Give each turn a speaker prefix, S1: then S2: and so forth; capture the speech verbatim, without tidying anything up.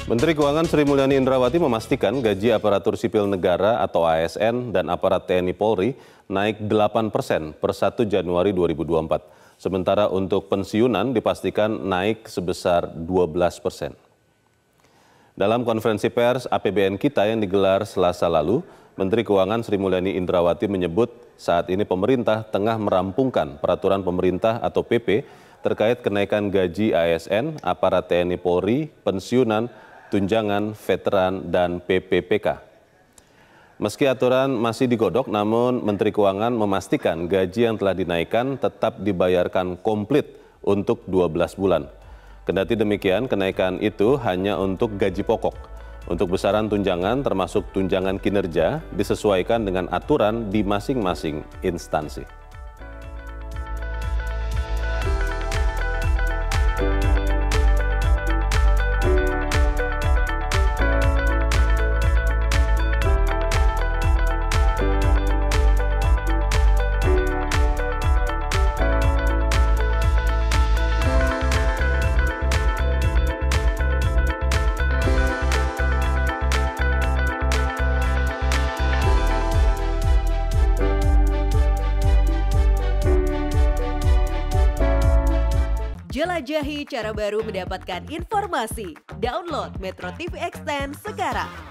S1: Menteri Keuangan Sri Mulyani Indrawati memastikan gaji aparatur sipil negara atau A S N dan aparat T N I Polri naik delapan persen per satu Januari dua ribu dua puluh empat. Sementara untuk pensiunan dipastikan naik sebesar dua belas persen. Dalam konferensi pers A P B N Kita yang digelar Selasa lalu, Menteri Keuangan Sri Mulyani Indrawati menyebut saat ini pemerintah tengah merampungkan peraturan pemerintah atau P P terkait kenaikan gaji A S N, aparat T N I Polri, pensiunan, tunjangan, veteran, dan P P P K. Meski aturan masih digodok, namun Menteri Keuangan memastikan gaji yang telah dinaikkan tetap dibayarkan komplit untuk dua belas bulan. Kendati demikian, kenaikan itu hanya untuk gaji pokok. Untuk besaran tunjangan termasuk tunjangan kinerja disesuaikan dengan aturan di masing-masing instansi.
S2: Jelajahi cara baru mendapatkan informasi. Download Metro T V Extend sekarang.